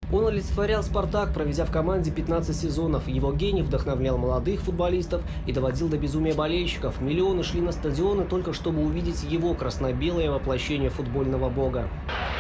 Он олицетворял «Спартак», проведя в команде 15 сезонов. Его гений вдохновлял молодых футболистов и доводил до безумия болельщиков. Миллионы шли на стадионы только чтобы увидеть его красно-белое воплощение футбольного бога.